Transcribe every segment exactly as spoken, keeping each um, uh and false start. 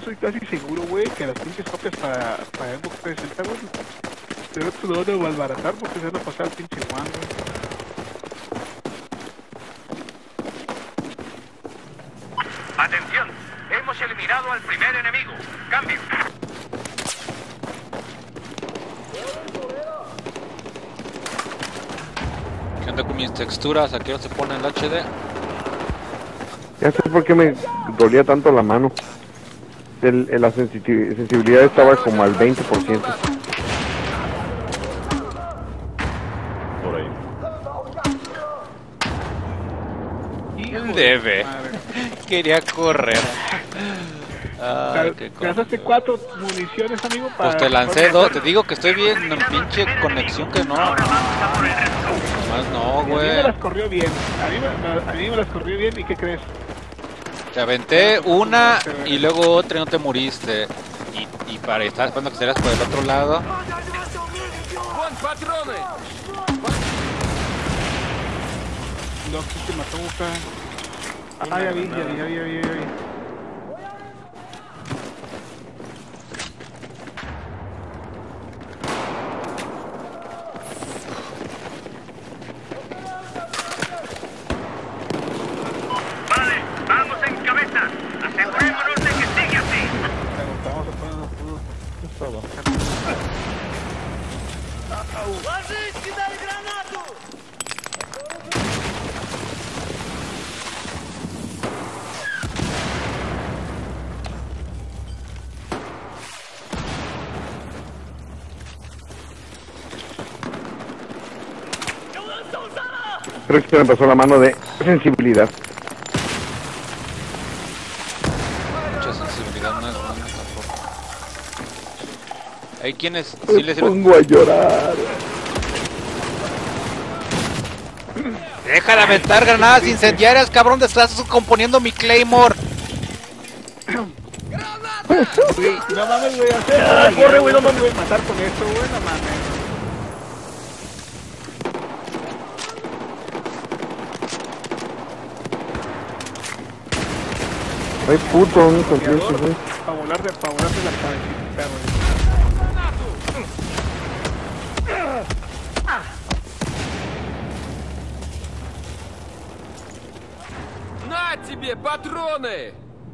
estoy casi seguro, güey, que las pinches copias para, para Xbox trescientos sesenta, güey, pero te lo van a malbaratar porque se van a pasar al pinche One, güey. Atención, hemos eliminado al primer enemigo. Cambio. ¿Qué onda con mis texturas? ¿A qué hora se pone el H D? Ya sé por qué me dolía tanto la mano. El, el- la sensiti- sensibilidad estaba como al veinte por ciento. Por ahí. Hijo de Debe. su madre. Quería correr. Ay, Te- qué te gastaste cuatro municiones, amigo, para... Pues te lancé dos. Te digo que estoy bien en pinche conexión que no. Nomás no, A mí me güey. las corrió bien, a mí, me, a mí me las corrió bien, ¿y qué crees? Te aventé una y luego otra y no te moriste. Y, y para estar esperando que salieras por el otro lado. Lo que te mató, busca... Ah, ya vi, ya vi, ya vi, ya vi, ya vi. Vale, vamos en cabeza. Asegurémonos de que sigue así. Vamos a ponernos todos. Es todo. Creo que se me pasó la mano de sensibilidad. Mucha sensibilidad no es buena tampoco. Hay quienes Me sí les sirve. pongo a llorar. Deja de aventar granadas incendiarias, cabrón. Te estás componiendo mi Claymore. Güey, no mames, güey, hacer... Ah, corre, güey, no mames, güey, matar con esto, güey, no mames. Ay, puto, un completo, güey. Para volar de, para volar de la cabecita, güey. На тебе патроны!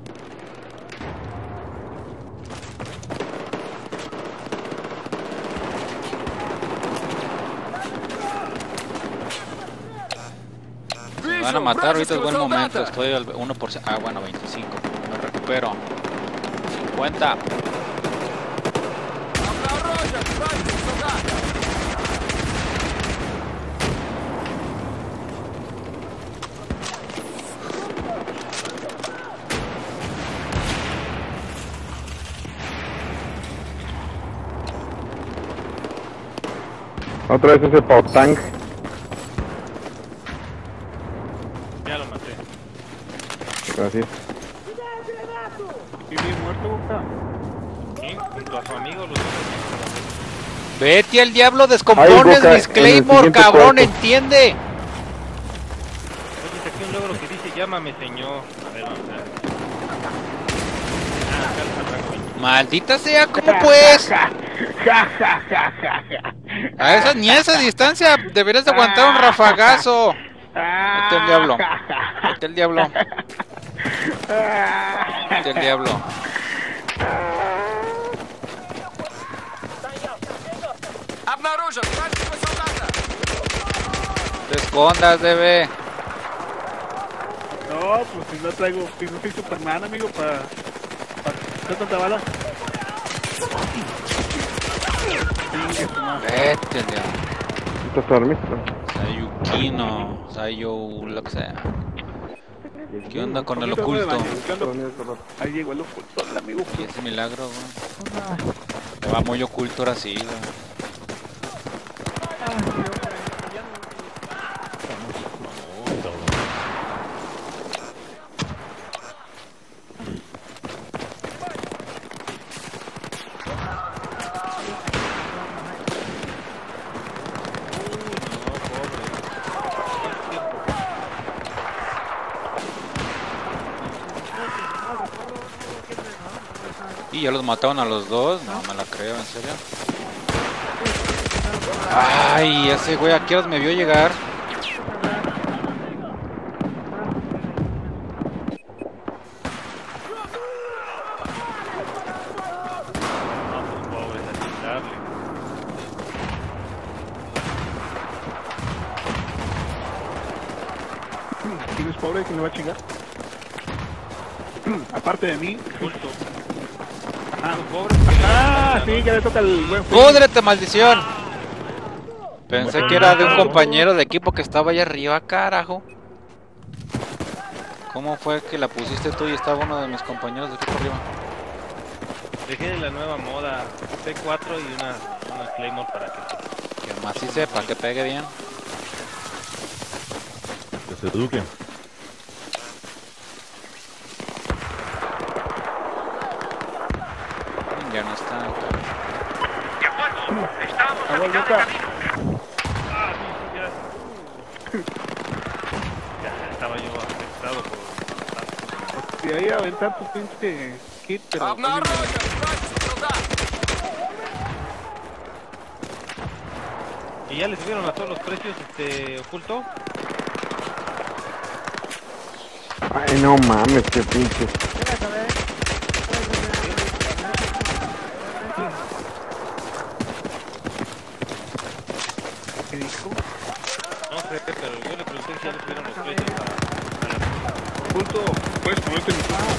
Me van a matar, ahorita es buen momento. Estoy al uno por ciento. Ah, bueno, veinticinco. Me recupero. cincuenta. Обнаружен вражеский солдат! Otra vez ese Pau Tank. Ya lo maté. Gracias. ¿Y bien muerto, boca? Sí, junto a su amigo los dos. Vete al diablo, Ay, descompones Boca, mis en el Claymore, siguiente cabrón, cuarto. entiende. Oye, aquí un logro que dice llámame señor. A ver, vamos a ver. Ah, acá está el rango. Maldita sea, ¿cómo pues? Ja, ja, ja, ja, ja. A esa, ni a esa distancia deberías de aguantar un rafagazo. Vete al diablo. Vete al diablo. Vete al diablo. Обнаружен вражеского солдата! Te escondas, bebé. No, pues si no traigo, si no soy Superman, amigo, para... ¿Qué tanta bala? Chingue su madre. Vete al diablo. ¿Estás dormido? Sayukino, Sayo, lo que sea. ¿Qué onda con el Poquito de oculto? baño, buscando- Ahí llegó el oculto, el amigo Y oculto. ese milagro, güey. Me va muy oculto ahora sí, güey. Y ya los mataron a los dos. No me la creo, en serio. Ay, ese güey aquí los me vio llegar. ¿Quién es pobre? ¿Quién le va a chingar? Aparte de mí. Culto. Ah, Pobre. ah sí, ya le toca el buen frío. ¡Púdrete, maldición! Pensé que era de un compañero de equipo que estaba allá arriba, carajo. ¿Cómo fue que la pusiste tú y estaba uno de mis compañeros de equipo arriba? Dejé la nueva moda C cuatro y una, una Claymore para que... Que más sí sepa, que pegue bien. Que se eduquen. Ya no está. De acuerdo, estábamos a Agua, mitad de Luca. camino. Ah, sí, sí, ya. Ya estaba yo afectado por... Y ahí aventar tu pinche kit, pero... Обнаружен! Братцы, солдат! ¿Y ya le subieron a todos los precios, este, oculto? Ay, no mames, qué pinche. ¿Qué dijo? No sé, pero yo le pregunté si ya le subieron los precios a... Oculto, puedes ponerte mi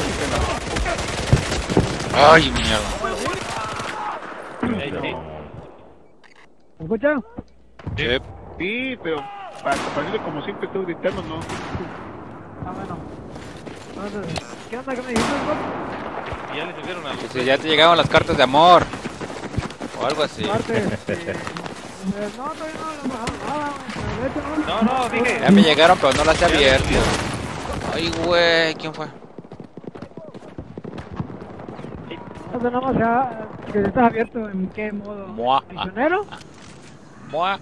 Ay, mierda. Ahí sí. ¿Me escuchan? Sí. Sí, pero para compañero como siempre estoy gritando, no. Ah, bueno. Entonces, ¿qué onda? ¿Qué me dijiste, güey? ¿Y ya le subieron a los Si precios? ya te llegaron las cartas de amor. O algo así. Parte, este, eh, no, todavía no le he bajado nada, güey. De hecho, no. No, no, dije... Ya me llegaron, pero no las he Ya le abierto. subieron. Ay, güey, ¿quién fue? Entonces, nada más ya, que estás abierto en qué modo. Mua. ¿Prisionero? Mua.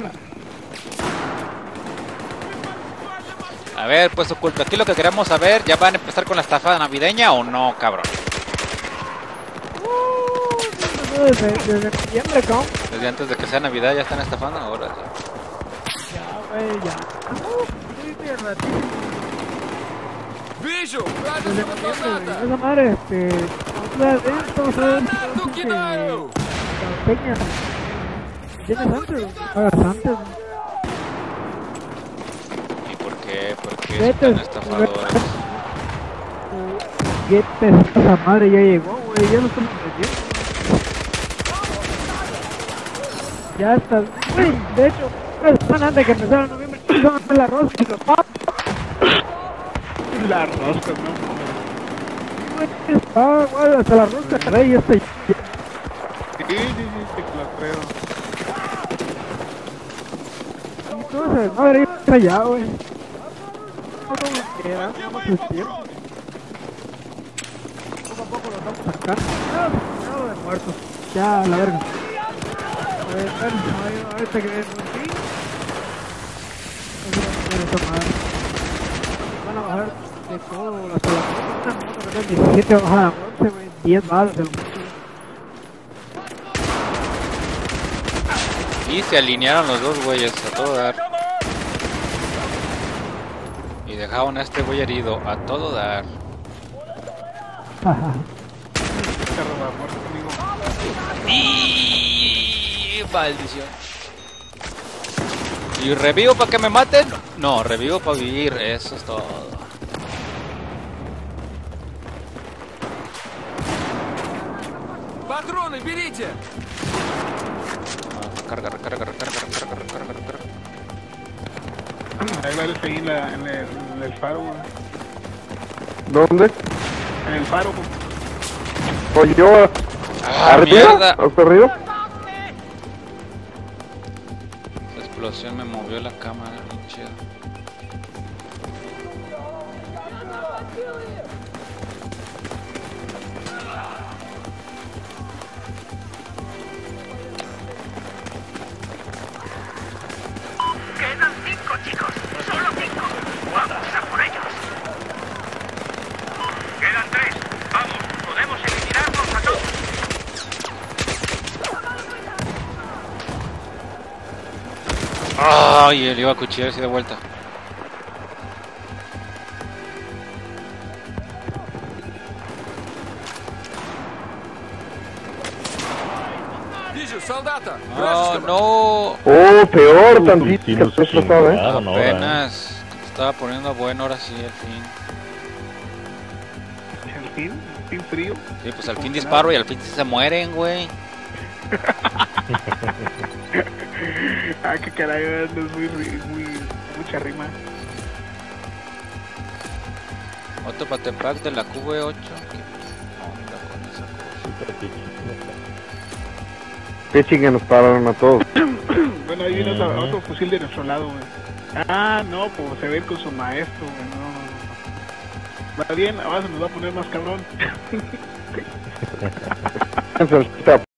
A ver, pues oculto, aquí lo que queremos saber, ¿ya van a empezar con la estafa navideña o no, cabrón? Uh, no, desde, desde noviembre, ¿cómo? Desde antes de que sea Navidad ya están estafando, ahora sí. Ya, güey, ya. Uh, sí, sí, ratito. Вижу! Desde Вражеского noviembre, солдата! güey. Esa madre, este, vamos a adentro, ¿sabes? Гранату кидаю! Peña. ¿Tienes antes? güey? Pagas antes, güey. ¿Y por qué? ¿Por qué Vete, son tan estafadores? ¿Qué te esa madre ya llegó, güey? Ya no estamos vendiendo. Ya está, güey. De hecho, una semana antes de que empezara en noviembre, iban a hacer la rosca y los papas. La rosca, ¿no? Güey, ah, güey, hasta la rosca, rey, este. Sí, sí, sí, te lo creo. Entonces, madre, está allá, güey. No, ¿cómo queda? ¿Cómo se tiempo? Poco a poco lo estamos sacando. Ah, no, de muertos. Ya, a la verga. A ver, a ver, ahorita que ven por aquí. No se va a tomar. Van a bajar de todo, hasta la moto. Una moto que es diecisiete va a bajar a once, güey. diez balas de lo mucho. Y se alinearon los dos güeyes a todo dar. Y dejaron a este güey herido a todo dar. Ajá. Carro va a muerte conmigo. Y maldición. ¿Y revivo para que me maten? No, revivo para vivir, eso es todo. Патроны берите! Carga, recarga, recarga, recarga, recarga, recarga. Hay varios ahí en, la, en, el, en el faro, güey. ¿Dónde? En el faro, güey. Soy yo. ¡Ah, ¿Arriba? mierda! ¿Hasta arriba? La explosión me movió la cámara, bien chido. Quedan cinco, chicos. Solo cinco. Vamos a por ellos. Quedan tres. Vamos, podemos eliminarlos a Ay, él iba a cuchillar así de vuelta. Вижу солдата! Oh, Вражеского! no. Oh, peor Uh, tantito sí, que nos el vez pasado, ¿eh? chingaron ahora, ¿eh? Apenas estaba poniendo bueno, ahora sí, al fin. Al fin, al fin frío. Sí, pues al fin disparo y al fin se mueren, güey. Ah, qué caray, es muy, muy, mucha rima. Otro patepack de la Q V ocho. ¿Qué onda con esa cosa? Qué chinga nos pararon a todos. Bueno, ahí viene otro, Ujú. otro fusil de nuestro lado, güey. Ah, no, pues se ve con su maestro, güey. No, no, no. Va bien, ahora se nos va a poner más cabrón. Ahorita